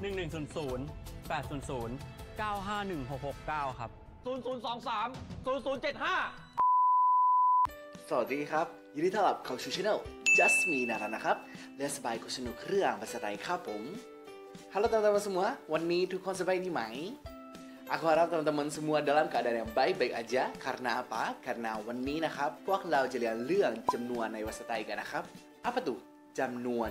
1100 800 951 669ครับ 0023 0075 สวัสดีครับยินดีต้อนรับเข้าสู่ช่อง Just Me Nara นะครับและสบายก็สนุกเรื่องภาษาไทยครับผม Halo teman-teman semua, วันนี้ทุกคนสบายดีไหม Aku harap teman-teman semua dalam keadaan yang baik-baik aja. Karena apa? Karena วันนี้นะครับพวกเราจะเรียนเรื่องจำนวนในภาษาไทยกันนะครับ Apa tuh? จำนวน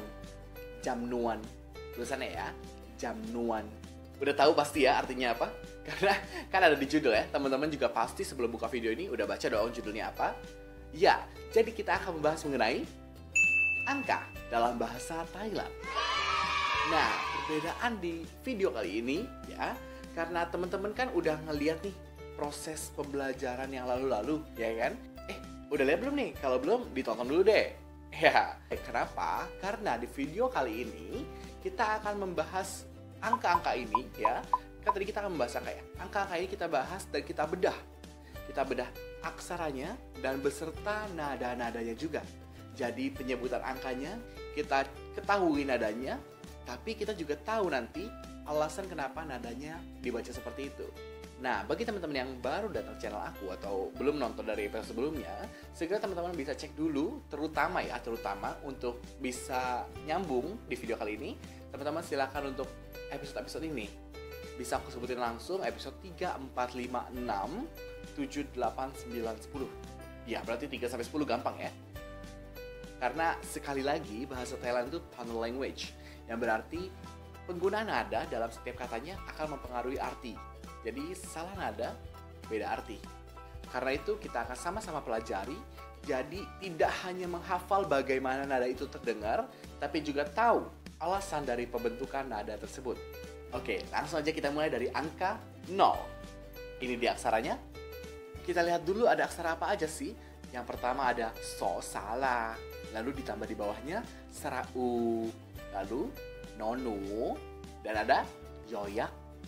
tulisannya ya, จำนวน Udah tahu pasti ya artinya apa? Karena kan ada di judul ya. Teman-teman juga pasti sebelum buka video ini udah baca dong judulnya apa. Ya, jadi kita akan membahas mengenai angka dalam bahasa Thailand. Nah, perbedaan di video kali ini ya, karena teman-teman kan udah ngeliat nih proses pembelajaran yang lalu-lalu, ya kan? Udah lihat belum nih? Kalau belum, ditonton dulu deh. Ya, kenapa? Karena di video kali ini kita akan membahas angka-angka ini ya. Kan tadi kita akan membahas angka ya. Angka-angka ini kita bahas dan kita bedah. Kita bedah aksaranya dan beserta nada-nadanya juga. Jadi penyebutan angkanya kita ketahui nadanya, tapi kita juga tahu nanti alasan kenapa nadanya dibaca seperti itu. Nah, bagi teman-teman yang baru datang channel aku atau belum nonton dari episode sebelumnya, segera teman-teman bisa cek dulu, terutama untuk bisa nyambung di video kali ini. Teman-teman silakan untuk episode-episode ini bisa aku sebutin langsung episode 3, 4, 5, 6, 7, 8, 9, 10. Ya, berarti 3 sampai 10 gampang ya. Karena sekali lagi bahasa Thailand itu tonal language, yang berarti penggunaan nada dalam setiap katanya akan mempengaruhi arti. Jadi salah nada, beda arti. Karena itu kita akan sama-sama pelajari. Jadi tidak hanya menghafal bagaimana nada itu terdengar, tapi juga tahu alasan dari pembentukan nada tersebut. Oke, langsung aja kita mulai dari angka 0. Ini dia aksaranya. Kita lihat dulu ada aksara apa aja sih. Yang pertama ada so, salah. Lalu ditambah di bawahnya serau. Lalu nonu. Dan ada yoyak.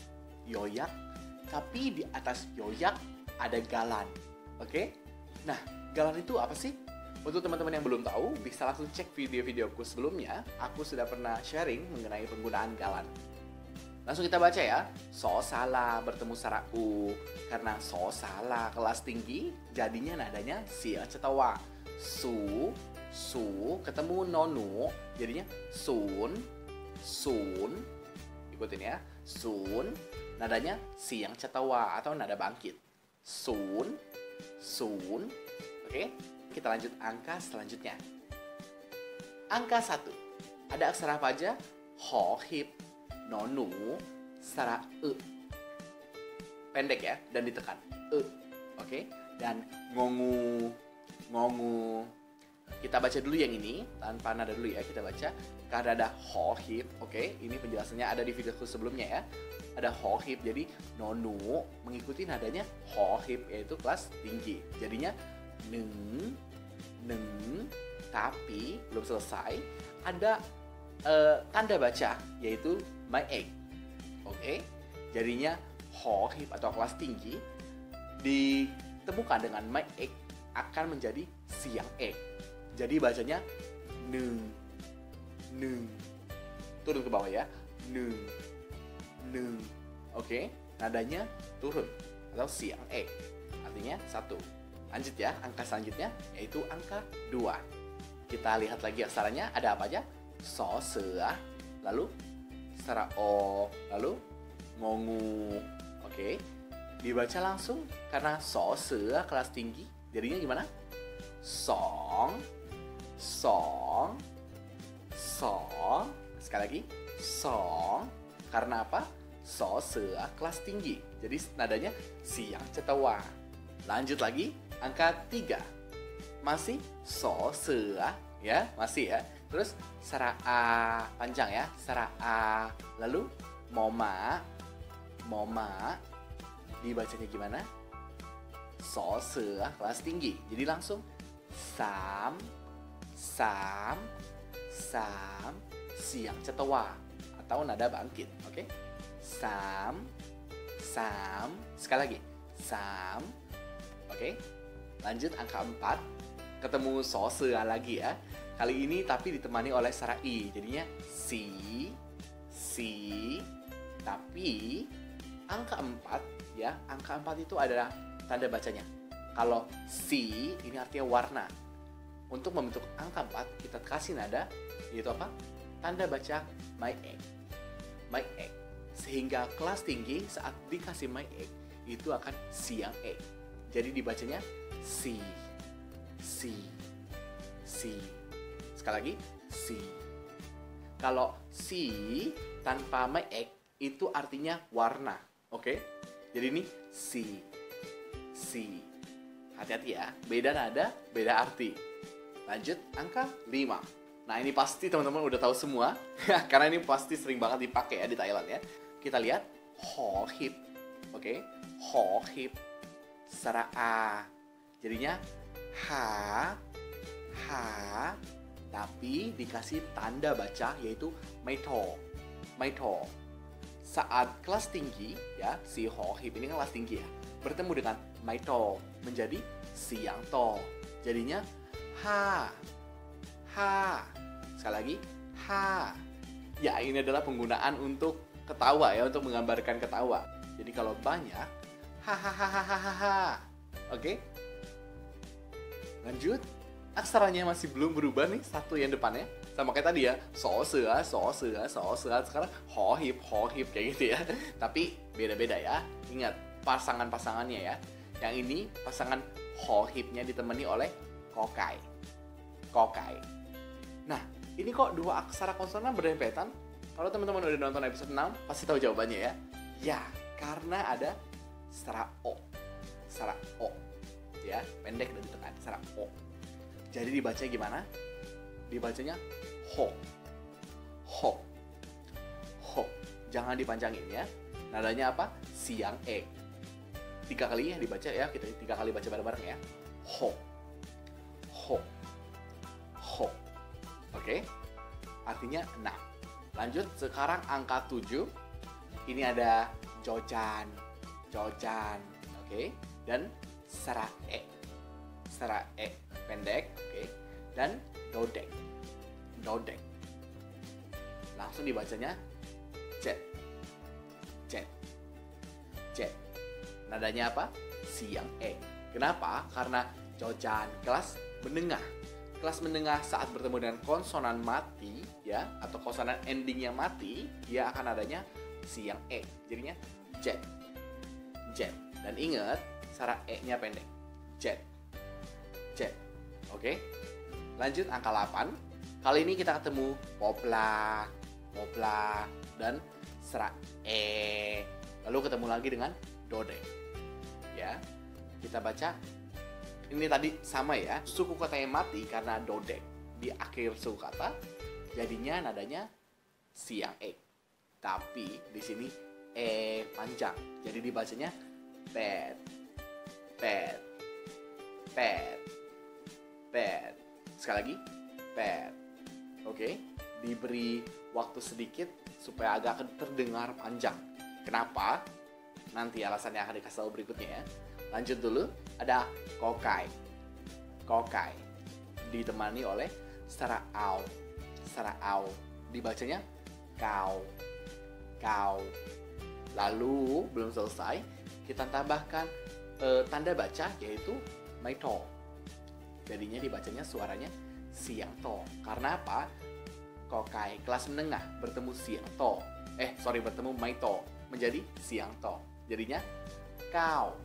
Tapi di atas yoyak ada galan. Oke? Nah, galan itu apa sih? Untuk teman-teman yang belum tahu, bisa langsung cek video-videoku sebelumnya. Aku sudah pernah sharing mengenai penggunaan galan. Langsung kita baca ya. So salah bertemu sarau. Karena so salah kelas tinggi, jadinya nadanya sia cetawa. Su ketemu nonu, jadinya sun. Ikutin ya. Sun, nadanya siang cetawa atau nada bangkit. Sun. Oke, kita lanjut angka selanjutnya. Angka 1. Ada aksara apa aja? Ho, hip, nonu, sara, pendek ya, dan ditekan. Oke, dan ngongu. Kita baca dulu yang ini, tanpa nada dulu ya, kita baca. Karena ada ho, hip, oke, ini penjelasannya ada di videoku sebelumnya ya. Ada ho, hip, jadi nonu mengikuti nadanya ho, hip, yaitu kelas tinggi. Jadinya neng, tapi belum selesai. Ada tanda baca, yaitu my egg. Oke, jadinya ho, hip, atau kelas tinggi ditemukan dengan my egg akan menjadi siang egg. Jadi bacanya neng. Turun ke bawah ya. Neng. Oke, nadanya turun atau siang egg. Artinya 1. Lanjut ya, angka selanjutnya yaitu angka 2. Kita lihat lagi aksaranya, ada apa aja? So, se, lalu sarao, lalu ngongu. Oke, dibaca langsung karena so, se, kelas tinggi. Jadinya gimana? Song. Sekali lagi, song. Karena apa? So, se, kelas tinggi. Jadi nadanya siang cetawa. Lanjut lagi, angka 3. Masih so, se, ya, masih ya. Terus saraa, panjang ya, saraa. Lalu moma. Dibacanya gimana? So, se, kelas tinggi. Jadi langsung sam, siang cetawa atau nada bangkit. Oke? Sam. Sekali lagi. Sam. Oke? Lanjut angka 4. Ketemu so, se lagi ya. Kali ini tapi ditemani oleh sarai. Jadinya si, si, tapi angka 4 ya, angka 4 itu adalah tanda bacanya. Kalau si ini artinya warna. Untuk membentuk angka 4 kita kasih nada, yaitu apa? Tanda baca my egg. My egg. Sehingga kelas tinggi saat dikasih my egg itu akan siang egg. Jadi dibacanya si. Sekali lagi, si. Kalau si tanpa my egg itu artinya warna, oke? Jadi ini si. Hati-hati ya, beda nada, beda arti. Lanjut, angka 5. Nah, ini pasti teman-teman udah tahu semua, karena ini pasti sering banget dipakai ya di Thailand ya. Kita lihat, ho hip, oke? Ho hip, sara a. Jadinya ha, tapi dikasih tanda baca yaitu maito. Saat kelas tinggi ya, si ho hip ini kan kelas tinggi ya, bertemu dengan maito menjadi siang to. Jadinya ha. Sekali lagi, ha. Ya, ini adalah penggunaan untuk ketawa ya, untuk menggambarkan ketawa. Jadi kalau banyak, ha. Oke? Lanjut. Aksaranya masih belum berubah nih, satu yang depannya. Sama kayak tadi ya, so se. Sekarang ho hip kayak gitu ya. Tapi beda-beda ya. Ingat, pasangan-pasangannya ya. Yang ini pasangan ho hipnya ditemani oleh kokai. Nah, ini kok dua aksara konsonan berdempetan? Kalau teman-teman udah nonton episode 6, pasti tahu jawabannya ya. Ya, karena ada sara o. Ya, pendek dan ditekan, sara o. Jadi dibaca gimana? Dibacanya ho. Jangan dipanjangin ya. Nadanya apa? Siang e. 3 kali ya dibaca ya. Kita 3 kali baca bareng-bareng ya. Ho. Oke? Artinya 6. Lanjut, sekarang angka 7. Ini ada jojan. Oke? Dan sarae. Pendek, oke? Dan dodek. Langsung dibacanya jet. Nadanya apa? Siang e. Kenapa? Karena jojan kelas menengah. Kelas menengah saat bertemu dengan konsonan mati ya, atau konsonan ending yang mati, dia akan adanya siang e. Jadinya jet. Dan ingat, sara e-nya pendek. Jet. Oke? Lanjut angka 8. Kali ini kita ketemu popla dan sera e. Lalu ketemu lagi dengan dode. Ya. Kita baca ini tadi sama ya. Suku kata yang mati karena dode di akhir suku kata. Jadinya nadanya siang e. Tapi di sini e panjang. Jadi dibacanya pet. Sekali lagi, pet. Oke, diberi waktu sedikit supaya agak terdengar panjang. Kenapa? Nanti alasannya akan dikasih tahu berikutnya ya. Lanjut dulu, ada kokai. Ditemani oleh sara au. Dibacanya kau. Lalu belum selesai, kita tambahkan tanda baca yaitu maito. Jadinya dibacanya suaranya siang to. Karena apa? Kokai kelas menengah bertemu siang to. Bertemu maito menjadi siang to. Jadinya kau.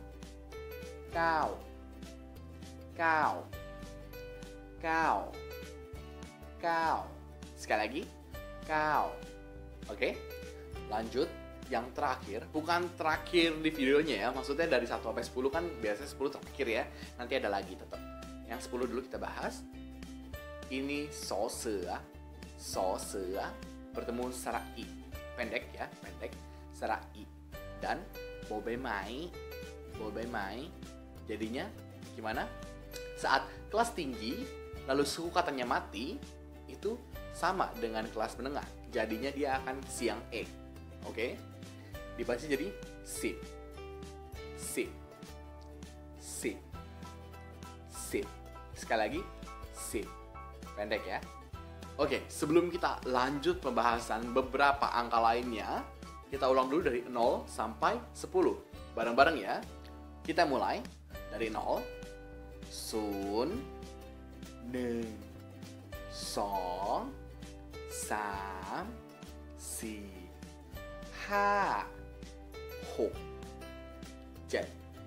Sekali lagi, kau. Oke? Lanjut. Yang terakhir, bukan terakhir di videonya ya, maksudnya dari 1 sampai 10 kan biasanya 10 terakhir ya, nanti ada lagi tetap. Yang 10 dulu kita bahas. Ini sosea bertemu sara i. Pendek ya, sara i. Dan bobe mai. Jadinya gimana? Saat kelas tinggi lalu suku katanya mati, itu sama dengan kelas menengah. Jadinya dia akan siang e. Oke? Dibaca jadi sip. Sekali lagi, sip. Pendek ya. Oke, sebelum kita lanjut pembahasan beberapa angka lainnya, kita ulang dulu dari 0 sampai 10. Bareng-bareng ya. Kita mulai dari 0. Sun, neng, song, sam, si, ha, hok, jet,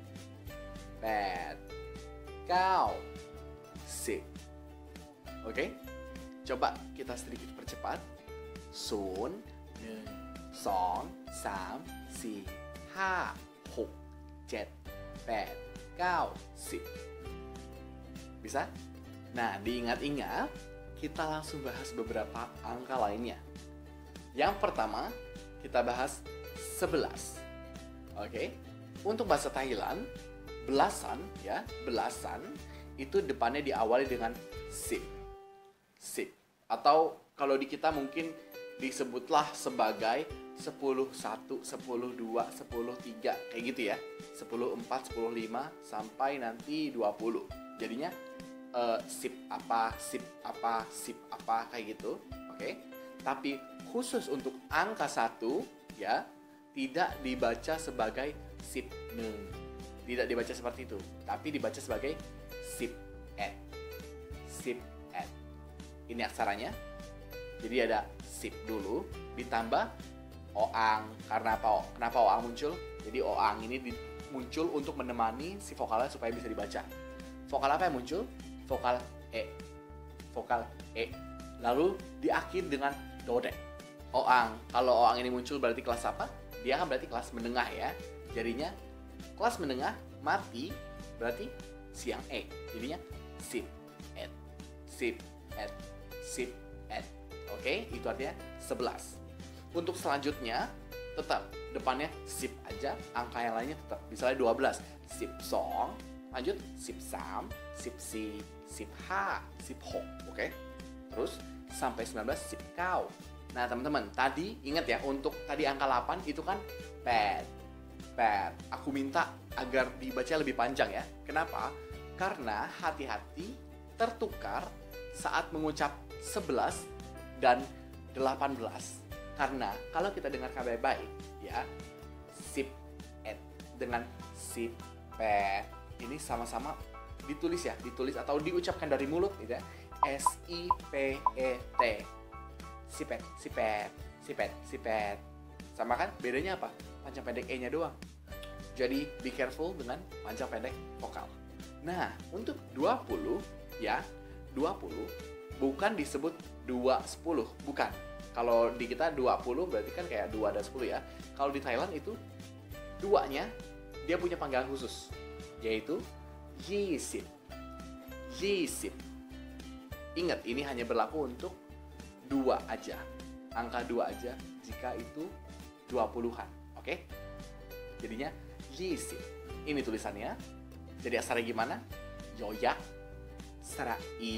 pet, kau, sip. Oke? Coba kita sedikit percepat. Sun, neng, song, sam, si, ha, hok, jet, pet, kau, sip. Bisa? Nah, diingat-ingat, kita langsung bahas beberapa angka lainnya. Yang pertama, kita bahas 11. Oke? Untuk bahasa Thailand, belasan ya, belasan itu depannya diawali dengan sip. Sip. Atau kalau di kita mungkin disebutlah sebagai 10-1, 10-2, 10-3 kayak gitu ya. 10-4, 10-5 sampai nanti 20. Jadinya sip apa, sip apa, sip apa kayak gitu. Oke. Tapi khusus untuk angka 1 ya, tidak dibaca sebagai sip neng. Tidak dibaca seperti itu, tapi dibaca sebagai sip et. Sip et. Ini aksaranya. Jadi ada sip dulu ditambah oang. Karena apa? Kenapa oang muncul? Jadi oang ini muncul untuk menemani si vokalnya supaya bisa dibaca. Vokal apa yang muncul? Vokal e. Vokal e. Lalu diakhiri dengan dodek. Oang. Kalau oang ini muncul berarti kelas apa? Dia kan berarti kelas menengah ya. Jadinya kelas menengah mati berarti siang e. Jadinya sip et. Sip et. Sip et. Oke, itu artinya 11. Untuk selanjutnya tetap depannya sip aja, angka yang lainnya tetap. Misalnya 12, sip song, lanjut sip sam, sip si, sip ha, sip ho. Oke. Terus sampai 19 sip kau. Nah, teman-teman, tadi ingat ya, untuk tadi angka 8 itu kan pet. Pet. Aku minta agar dibaca lebih panjang ya. Kenapa? Karena hati-hati tertukar saat mengucap 11 dan 18. Karena kalau kita dengarkan baik-baik ya, sip et dengan sip pet ini sama-sama ditulis ya, ditulis atau diucapkan dari mulut gitu ya. S I P E T. Sipet, sipet, sipet, sipet. Sama kan? Bedanya apa? Panjang pendek E-nya doang. Jadi be careful dengan panjang pendek vokal. Nah, untuk 20 ya, 20 bukan disebut 2-10, bukan. Kalau di kita 20 berarti kan kayak 2 dan 10 ya. Kalau di Thailand itu duanya dia punya panggilan khusus, yaitu Yisip. Yisip. Ingat, ini hanya berlaku untuk 2 aja. Angka 2 aja jika itu 20-an. Oke? Jadinya Yisip. Ini tulisannya. Jadi asalnya gimana? Yoyak, serai,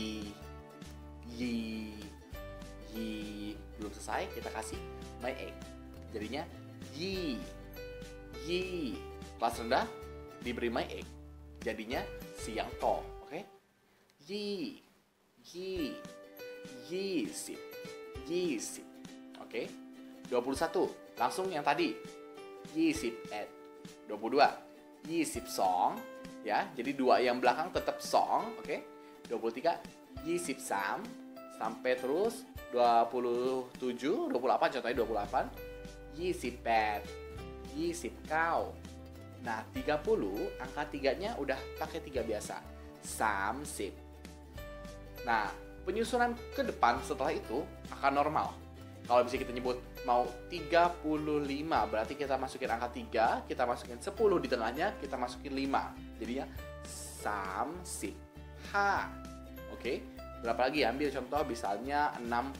yi, yi. Belum selesai, kita kasih my egg. Jadinya yi, yi. Kelas rendah diberi my egg. Jadinya siang to. Oke? Yi, yi, yisip, yisip. Oke? 21. Langsung yang tadi. Yisip et. 22. Yisip song. Ya, jadi 2 yang belakang tetap song. Oke? 23. Yisip sam. Sampai terus 27, 28, contohnya 28. Yisip pet. Yisip kau. Nah, 30, angka 3-nya udah pakai 3 biasa. Sam, sip. Nah, penyusunan ke depan setelah itu akan normal. Kalau bisa kita nyebut mau 35, berarti kita masukin angka 3, kita masukin 10 di tengahnya, kita masukin 5. Jadinya sam, sip, ha. Oke, berapa lagi? Ambil contoh misalnya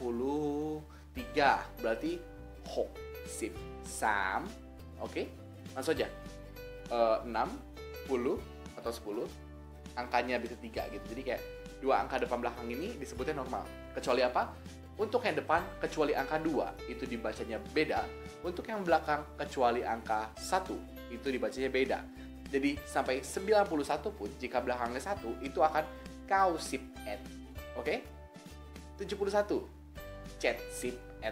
63, berarti ho, sip, sam. Oke, langsung aja. 60 atau 10, angkanya bisa 3 gitu. Jadi kayak 2 angka depan belakang ini disebutnya normal. Kecuali apa? Untuk yang depan kecuali angka 2 itu dibacanya beda. Untuk yang belakang kecuali angka 1 itu dibacanya beda. Jadi sampai 91 pun jika belakangnya 1 itu akan kau sip et. Oke? 71. 70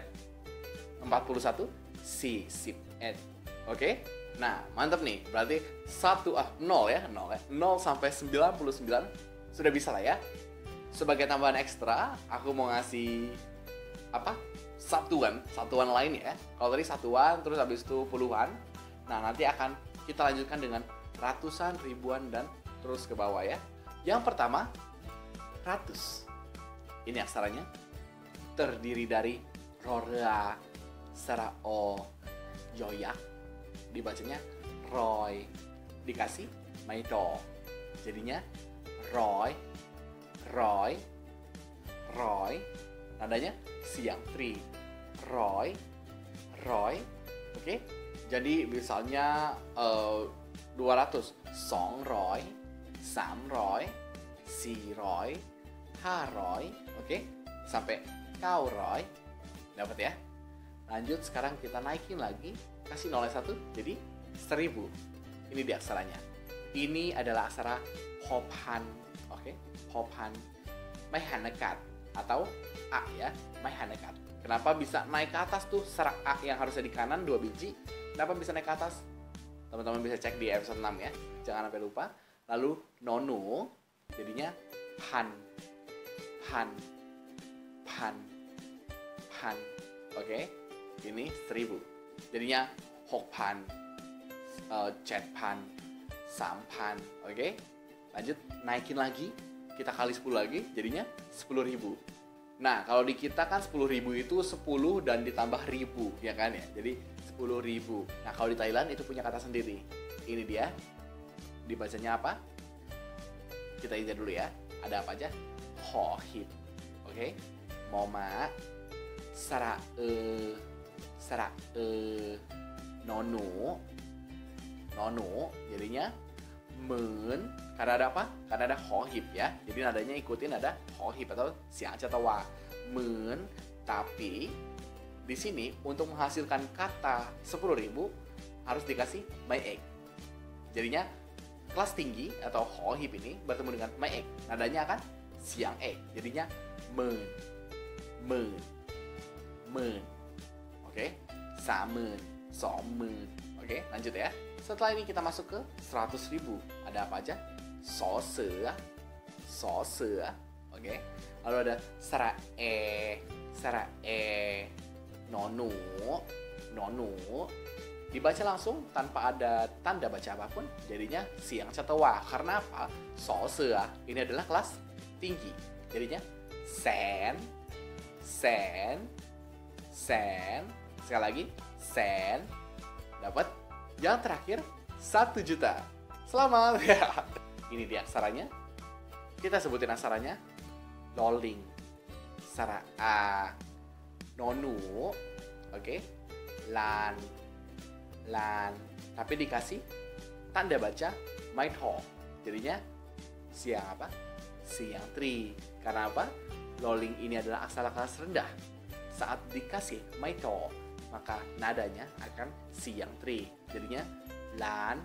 41 41. Oke? Nah, mantap nih. Berarti 0 ya, 0 sampai 99 sudah bisa lah ya. Sebagai tambahan ekstra, aku mau ngasih apa? Satuan lain ya. Kalau tadi satuan, terus habis itu puluhan. Nah, nanti akan kita lanjutkan dengan ratusan, ribuan, dan terus ke bawah ya. Yang pertama, 100. Ini aksaranya terdiri dari Rora, Sarao, Yoyak. Dibacanya Roy. Dikasih Maito. Jadinya Roy, Roy, Roy. Nadanya siang tri. Roy, Roy. Oke. Jadi misalnya 200. Song Roy, Sam Roy, Si Roy, Ha Roy. Oke. Sampai Kau Roy. Dapat ya? Lanjut, sekarang kita naikin lagi. Kasih nolnya 1, jadi 1000. Ini dia aksaranya. Ini adalah aksara Hophan. Oke, Hophan. Maihanekat atau A ya, Maihanekat. Kenapa bisa naik ke atas tuh? Serak A yang harusnya di kanan 2 biji. Kenapa bisa naik ke atas? Teman-teman bisa cek di episode 6 ya. Jangan sampai lupa. Lalu Nonu jadinya Pan. Pan. Pan. Pan. Oke. Ini 1000. Jadinya Hokpan, Chetpan, Sampan. Oke. Lanjut, naikin lagi. Kita kali 10 lagi, jadinya 10.000. Nah, kalau di kita kan 10.000 itu 10 dan ditambah 1000, ya kan ya? Jadi 10.000. Nah, kalau di Thailand itu punya kata sendiri. Ini dia. Dibacanya apa? Kita ingat dulu ya. Ada apa aja? Hohit. Oke. Moma, Sara Nonu, jadinya men. Karena ada apa? Karena ada hohip ya. Jadi nadanya ikutin ada hohip atau siang catawa. Men, tapi di sini untuk menghasilkan kata 10.000 harus dikasih my egg. Jadinya kelas tinggi atau hohip ini bertemu dengan my egg. Nadanya akan siang egg. Jadinya men. Oke, 30,000, 20,000. Oke, lanjut ya. Setelah ini kita masuk ke 100.000. Ada apa aja? Sose. Oke. Lalu ada sarae, nonu. Dibaca langsung tanpa ada tanda baca apapun. Jadinya siang catawa. Karena apa? Sose ini adalah kelas tinggi. Jadinya sen. Sekali lagi, sen. Dapat. Yang terakhir, 1 juta. Selamat ya. Ini dia aksaranya. Kita sebutin aksaranya. Loling, Saraa, Nonu. Oke. Lan. Tapi dikasih tanda baca Maitho. Jadinya siang apa? Siang tri. Karena apa? Loling ini adalah aksara kelas rendah. Saat dikasih Maitho, maka nadanya akan siang tri. Jadinya lan,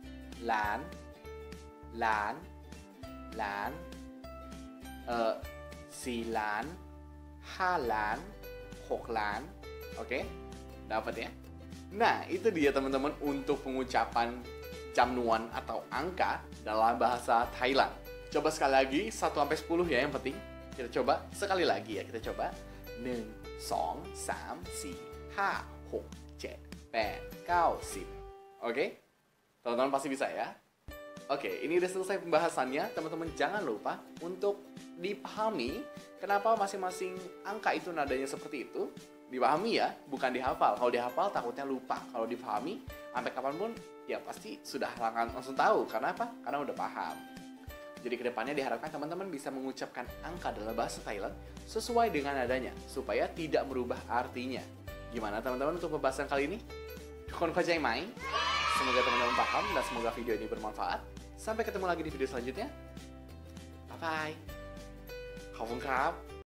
silan, halan, hoklan. Oke, dapat ya? Nah, itu dia teman-teman untuk pengucapan jamnuan atau angka dalam bahasa Thailand. Coba sekali lagi 1 sampai 10 ya yang penting. Kita coba sekali lagi ya, kita coba. 1, 2, 3, 4, 5, 6, 7, 8, 9, 10. Oke? Teman-teman pasti bisa ya? Oke, ini udah selesai pembahasannya. Teman-teman jangan lupa untuk dipahami kenapa masing-masing angka itu nadanya seperti itu. Dipahami ya, bukan dihafal. Kalau dihafal takutnya lupa. Kalau dipahami, sampai kapanpun ya pasti sudah langsung tahu. Karena apa? Karena udah paham. Jadi kedepannya diharapkan teman-teman bisa mengucapkan angka dalam bahasa Thailand sesuai dengan nadanya, supaya tidak merubah artinya. Gimana teman-teman untuk pembahasan kali ini? Kon kojai mai. Semoga teman-teman paham dan semoga video ini bermanfaat. Sampai ketemu lagi di video selanjutnya. Bye-bye. ขอบคุณครับ